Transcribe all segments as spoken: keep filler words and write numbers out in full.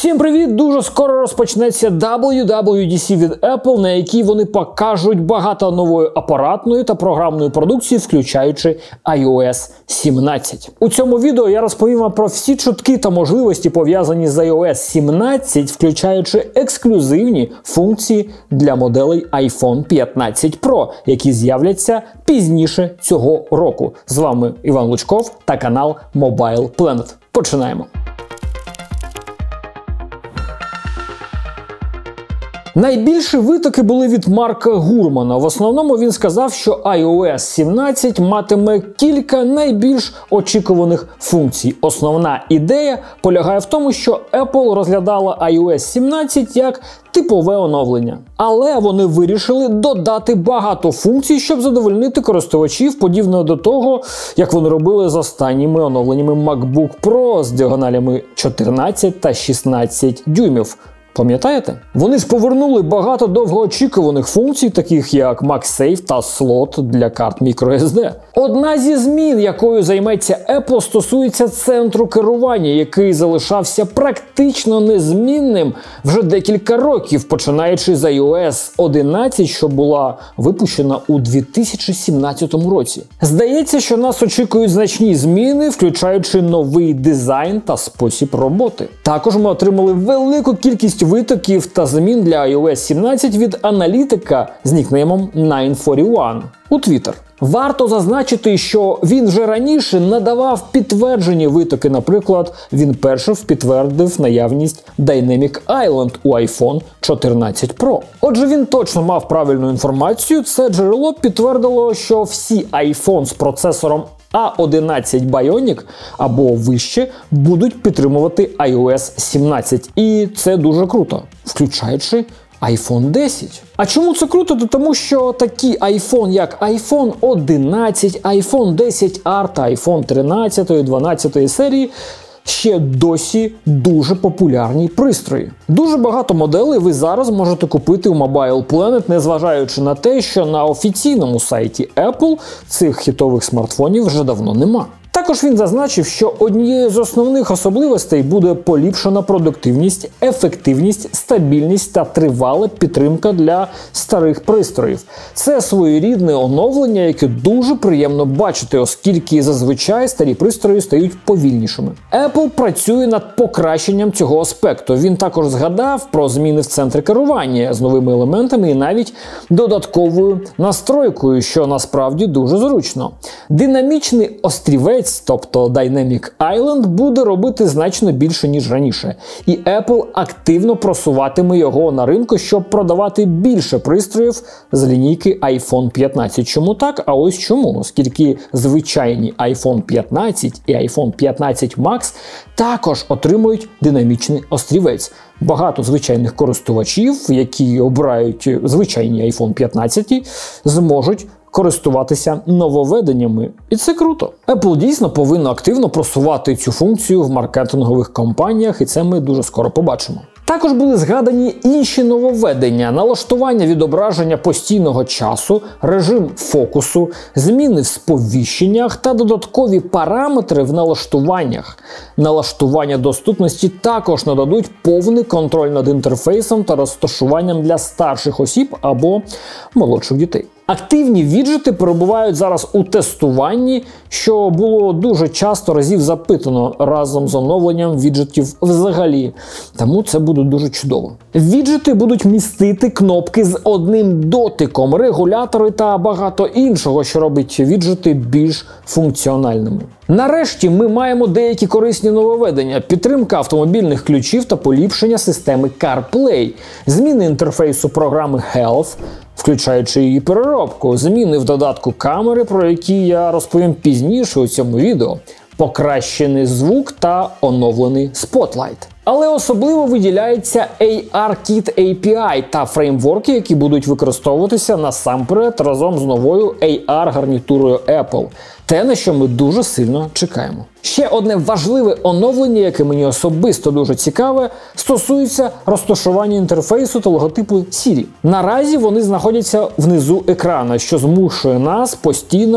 Всім привіт! Дуже скоро розпочнеться дабл ю дабл ю ді сі від Apple, на якій вони покажуть багато нової апаратної та програмної продукції, включаючи ай о ес сімнадцять. У цьому відео я розповім вам про всі чутки та можливості, пов'язані з ай о ес сімнадцять, включаючи ексклюзивні функції для моделей айфон п'ятнадцять про, які з'являться пізніше цього року. З вами Іван Лучков та канал Mobile Planet. Починаємо! Найбільші витоки були від Марка Гурмана. В основному він сказав, що ай о ес сімнадцять матиме кілька найбільш очікуваних функцій. Основна ідея полягає в тому, що Apple розглядала ай о ес сімнадцять як типове оновлення. Але вони вирішили додати багато функцій, щоб задовольнити користувачів, подібно до того, як вони робили з останніми оновленнями MacBook Pro з діагоналями чотирнадцять та шістнадцять дюймів. Пам'ятаєте? Вони ж повернули багато довгоочікуваних функцій, таких як MagSafe та слот для карт microSD. Одна зі змін, якою займеться Apple, стосується центру керування, який залишався практично незмінним вже декілька років, починаючи з ай о ес одинадцять, що була випущена у дві тисячі сімнадцятому році. Здається, що нас очікують значні зміни, включаючи новий дизайн та спосіб роботи. Також ми отримали велику кількість витоків та змін для ай о ес сімнадцять від аналітика з нікнеймом Nine Forty One у Twitter. Варто зазначити, що він вже раніше надавав підтверджені витоки. Наприклад, він першим підтвердив наявність Dynamic Island у айфон чотирнадцять про. Отже, він точно мав правильну інформацію. Це джерело підтвердило, що всі iPhone з процесором а одинадцять Bionic або вище будуть підтримувати ай о ес сімнадцять. І це дуже круто, включаючи айфон десять. А чому це круто? Тому що такі iPhone, як айфон одинадцять, айфон десять ар та айфон тринадцять, дванадцять серії ще досі дуже популярні пристрої. Дуже багато моделей ви зараз можете купити у Mobile Planet, незважаючи на те, що на офіційному сайті Apple цих хітових смартфонів вже давно нема. Також він зазначив, що однією з основних особливостей буде поліпшена продуктивність, ефективність, стабільність та тривала підтримка для старих пристроїв. Це своєрідне оновлення, яке дуже приємно бачити, оскільки зазвичай старі пристрої стають повільнішими. Apple працює над покращенням цього аспекту. Він також згадав про зміни в центрі керування з новими елементами і навіть додатковою настройкою, що насправді дуже зручно. Динамічний острівець, тобто Dynamic Island, буде робити значно більше, ніж раніше. І Apple активно просуватиме його на ринку, щоб продавати більше пристроїв з лінійки айфон п'ятнадцять. Чому так? А ось чому. Оскільки звичайні айфон п'ятнадцять і айфон п'ятнадцять Max також отримують динамічний острівець. Багато звичайних користувачів, які обирають звичайні айфон п'ятнадцять, зможуть користуватися нововведеннями. І це круто. Apple дійсно повинна активно просувати цю функцію в маркетингових кампаніях, і це ми дуже скоро побачимо. Також були згадані інші нововведення: налаштування відображення постійного часу, режим фокусу, зміни в сповіщеннях та додаткові параметри в налаштуваннях. Налаштування доступності також нададуть повний контроль над інтерфейсом та розташуванням для старших осіб або молодших дітей. Активні віджити перебувають зараз у тестуванні, що було дуже часто разів запитано разом з оновленням віджитів взагалі. Тому це буде дуже чудово. Віджити будуть містити кнопки з одним дотиком, регулятори та багато іншого, що робить віджити більш функціональними. Нарешті ми маємо деякі корисні нововведення: підтримка автомобільних ключів та поліпшення системи CarPlay, зміни інтерфейсу програми Health, включаючи її переробку, зміни в додатку камери, про які я розповім пізніше у цьому відео, покращений звук та оновлений Spotlight. Але особливо виділяється ей ар-Kit ей пі ай та фреймворки, які будуть використовуватися насамперед разом з новою ей ар-гарнітурою Apple. Те, на що ми дуже сильно чекаємо. Ще одне важливе оновлення, яке мені особисто дуже цікаве, стосується розташування інтерфейсу та логотипу Siri. Наразі вони знаходяться внизу екрана, що змушує нас постійно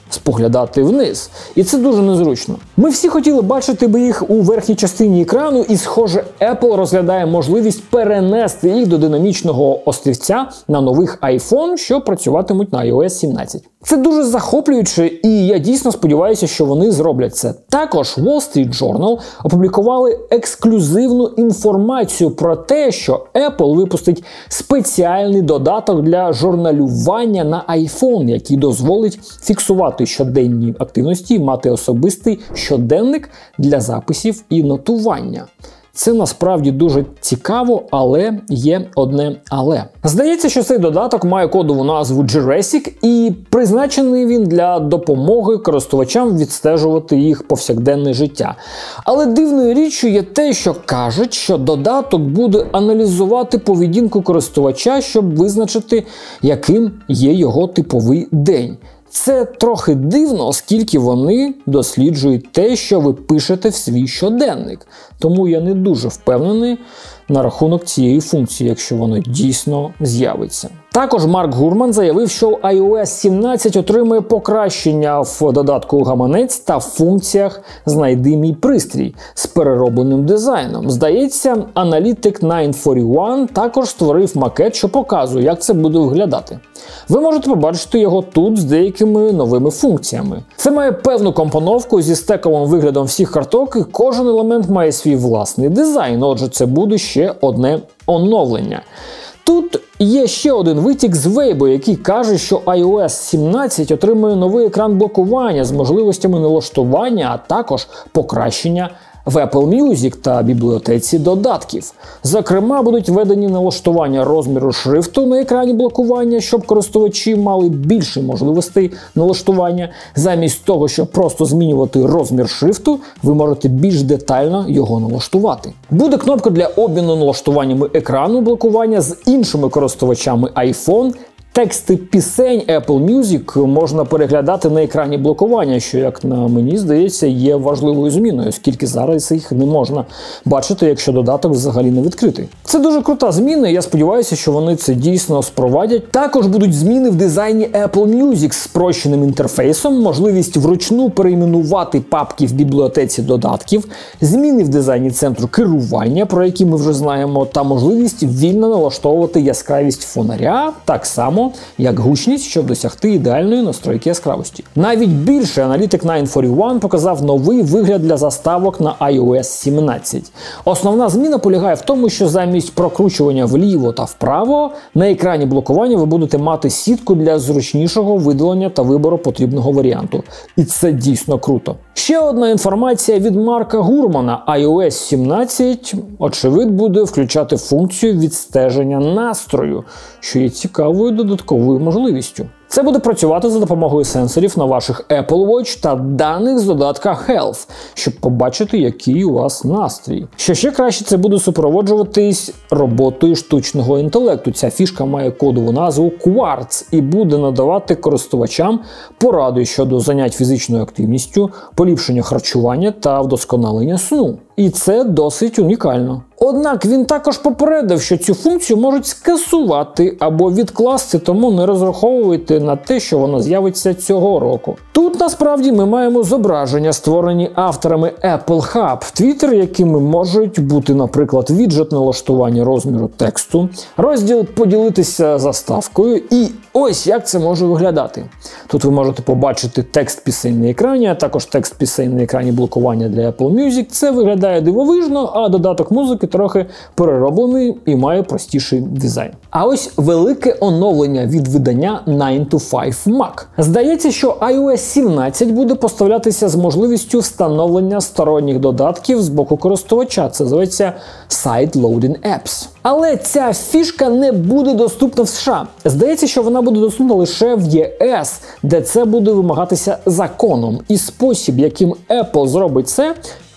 споглядати вниз. І це дуже незручно. Ми всі хотіли бачити би їх у верхній частині екрану, і, схоже, Apple розглядає можливість перенести їх до динамічного острівця на нових iPhone, що працюватимуть на ай о ес сімнадцять. Це дуже захоплююче, і я дійсно сподіваюся, що вони зроблять це. Також Wall Street Journal опублікували ексклюзивну інформацію про те, що Apple випустить спеціальний додаток для журналювання на iPhone, який дозволить фіксувати щоденні активності і мати особистий щоденник для записів і нотування. Це насправді дуже цікаво, але є одне але. Здається, що цей додаток має кодову назву Jurassic, і призначений він для допомоги користувачам відстежувати їх повсякденне життя. Але дивною річчю є те, що кажуть, що додаток буде аналізувати поведінку користувача, щоб визначити, яким є його типовий день. Це трохи дивно, оскільки вони досліджують те, що ви пишете в свій щоденник. Тому я не дуже впевнений на рахунок цієї функції, якщо воно дійсно з'явиться. Також Марк Гурман заявив, що ай о ес сімнадцять отримує покращення в додатку гаманець та в функціях «Знайди мій пристрій» з переробленим дизайном. Здається, аналітик дев'ять сорок один також створив макет, що показує, як це буде виглядати. Ви можете побачити його тут з деякими новими функціями. Це має певну компоновку зі стековим виглядом всіх карток, і кожен елемент має свій власний дизайн, отже, це буде ще одне оновлення. Тут є ще один витік з Weibo, який каже, що ай о ес сімнадцять отримує новий екран блокування з можливостями налаштування, а також покращення в Apple Music та бібліотеці додатків. Зокрема, будуть введені налаштування розміру шрифту на екрані блокування, щоб користувачі мали більше можливостей налаштування. Замість того, щоб просто змінювати розмір шрифту, ви можете більш детально його налаштувати. Буде кнопка для обміну налаштуваннями екрану блокування з іншими користувачами iPhone. Тексти пісень Apple Music можна переглядати на екрані блокування, що, як на мені здається, є важливою зміною, оскільки зараз їх не можна бачити, якщо додаток взагалі не відкритий. Це дуже крута зміна, і я сподіваюся, що вони це дійсно спровадять. Також будуть зміни в дизайні Apple Music з спрощеним інтерфейсом, можливість вручну перейменувати папки в бібліотеці додатків, зміни в дизайні центру керування, про які ми вже знаємо, та можливість вільно налаштовувати яскравість фонаря, так само як гучність, щоб досягти ідеальної настройки яскравості. Навіть більше аналітик дев'ять сорок один показав новий вигляд для заставок на ай о ес сімнадцять. Основна зміна полягає в тому, що замість прокручування вліво та вправо на екрані блокування ви будете мати сітку для зручнішого видалення та вибору потрібного варіанту. І це дійсно круто. Ще одна інформація від Марка Гурмана. ай о ес сімнадцять, очевидь, буде включати функцію відстеження настрою, що є цікавою додатковою можливістю. Це буде працювати за допомогою сенсорів на ваших Apple Watch та даних з додатка Health, щоб побачити, який у вас настрій. Що ще краще, це буде супроводжуватись роботою штучного інтелекту. Ця фішка має кодову назву Quartz і буде надавати користувачам поради щодо занять фізичною активністю, поліпшення харчування та вдосконалення сну. І це досить унікально. Однак він також попередив, що цю функцію можуть скасувати або відкласти, тому не розраховуйте на те, що вона з'явиться цього року. Тут насправді ми маємо зображення, створені авторами Apple Hub, Twitter, якими можуть бути, наприклад, віджет налаштування розміру тексту, розділ «Поділитися заставкою» і ось як це може виглядати. Тут ви можете побачити текст пісень на екрані, а також текст пісень на екрані блокування для Apple Music. Це виглядає дивовижно, а додаток музики трохи перероблений і має простіший дизайн. А ось велике оновлення від видання nine to five Mac. Здається, що ай о ес сімнадцять буде поставлятися з можливістю встановлення сторонніх додатків з боку користувача. Це називається Side Loading Apps. Але ця фішка не буде доступна в США. Здається, що вона буде доступна лише в є ес, де це буде вимагатися законом. І спосіб, яким Apple зробить це,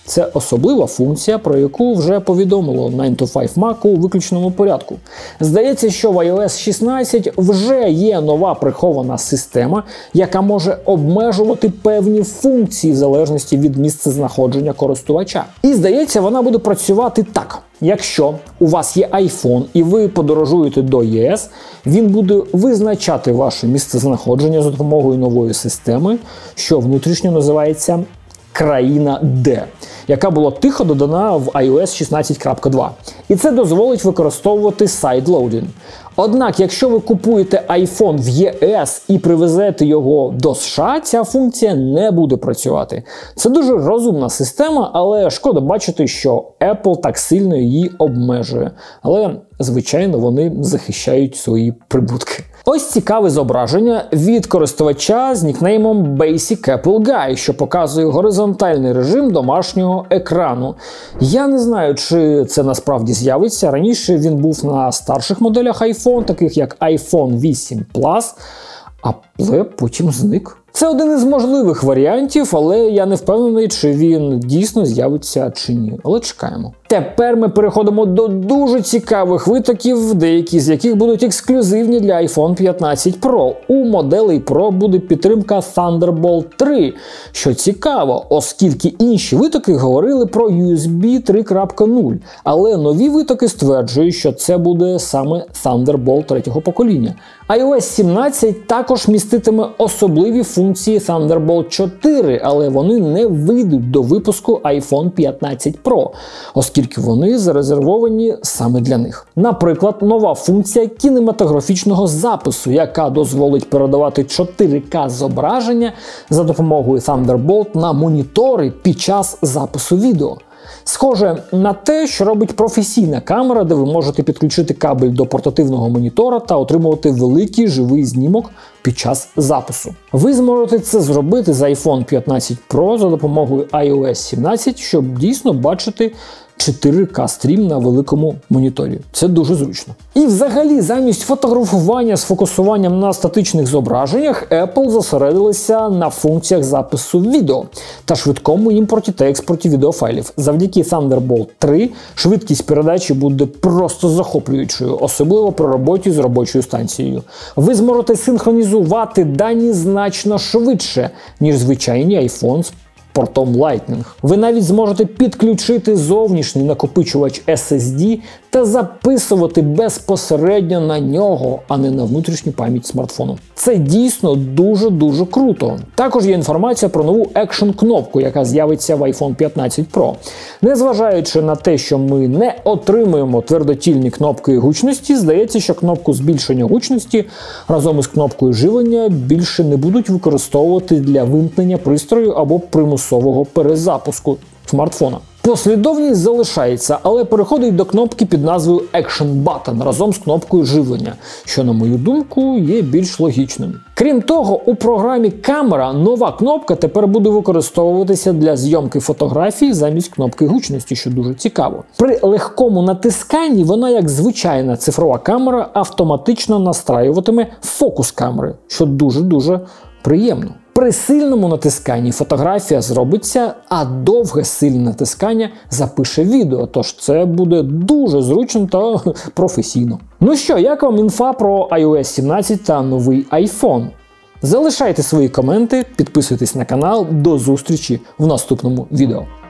Це особлива функція, про яку вже повідомило найн to файв Mac у виключному порядку. Здається, що в ай о ес шістнадцять вже є нова прихована система, яка може обмежувати певні функції в залежності від місцезнаходження користувача. І здається, вона буде працювати так. Якщо у вас є iPhone і ви подорожуєте до ЄС, він буде визначати ваше місцезнаходження за допомогою нової системи, що внутрішньо називається країна Д, яка була тихо додана в ай о ес шістнадцять крапка два. І це дозволить використовувати сайдлоудинг. Однак, якщо ви купуєте iPhone в ЄС і привезете його до США, ця функція не буде працювати. Це дуже розумна система, але шкода бачити, що Apple так сильно її обмежує. Але, звичайно, вони захищають свої прибутки. Ось цікаве зображення від користувача з нікнеймом Basic Apple Guy, що показує горизонтальний режим домашнього екрану. Я не знаю, чи це насправді з'явиться. Раніше він був на старших моделях iPhone, таких як iPhone вісім плюс, але потім зник. Це один із можливих варіантів, але я не впевнений, чи він дійсно з'явиться чи ні. Але чекаємо. Тепер ми переходимо до дуже цікавих витоків, деякі з яких будуть ексклюзивні для iPhone п'ятнадцять Pro. У моделей Pro буде підтримка Thunderbolt три, що цікаво, оскільки інші витоки говорили про ю ес бі три крапка нуль, але нові витоки стверджують, що це буде саме Thunderbolt третього покоління. ай о ес сімнадцять також міститиме особливі функції Thunderbolt чотири, але вони не вийдуть до випуску iPhone п'ятнадцять Pro, оскільки вони зарезервовані саме для них. Наприклад, нова функція кінематографічного запису, яка дозволить передавати чотири ка зображення за допомогою Thunderbolt на монітори під час запису відео. Схоже на те, що робить професійна камера, де ви можете підключити кабель до портативного монітора та отримувати великий живий знімок під час запису. Ви зможете це зробити з iPhone п'ятнадцять Pro за допомогою ай о ес сімнадцять, щоб дійсно бачити чотири ка стрім на великому моніторі. Це дуже зручно. І взагалі, замість фотографування з фокусуванням на статичних зображеннях, Apple зосередилися на функціях запису відео та швидкому імпорті та експорті відеофайлів. Завдяки Thunderbolt три швидкість передачі буде просто захоплюючою, особливо при роботі з робочою станцією. Ви зможете синхронізувати дані значно швидше, ніж звичайні iPhone з портом Lightning. Ви навіть зможете підключити зовнішній накопичувач ес ес ді та записувати безпосередньо на нього, а не на внутрішню пам'ять смартфону. Це дійсно дуже-дуже круто. Також є інформація про нову Action-кнопку, яка з'явиться в iPhone п'ятнадцять Pro. Незважаючи на те, що ми не отримуємо твердотільні кнопки гучності, здається, що кнопку збільшення гучності разом із кнопкою живлення більше не будуть використовувати для вимкнення пристрою або примусового перезапуску смартфона. Послідовність залишається, але переходить до кнопки під назвою Action Button разом з кнопкою живлення, що, на мою думку, є більш логічним. Крім того, у програмі Камера нова кнопка тепер буде використовуватися для зйомки фотографій замість кнопки гучності, що дуже цікаво. При легкому натисканні вона, як звичайна цифрова камера, автоматично настраюватиме фокус камери, що дуже-дуже приємно. При сильному натисканні фотографія зробиться, а довге сильне натискання запише відео, тож це буде дуже зручно та професійно. Ну що, як вам інфа про ай о ес сімнадцять та новий iPhone? Залишайте свої коменти, підписуйтесь на канал, до зустрічі в наступному відео.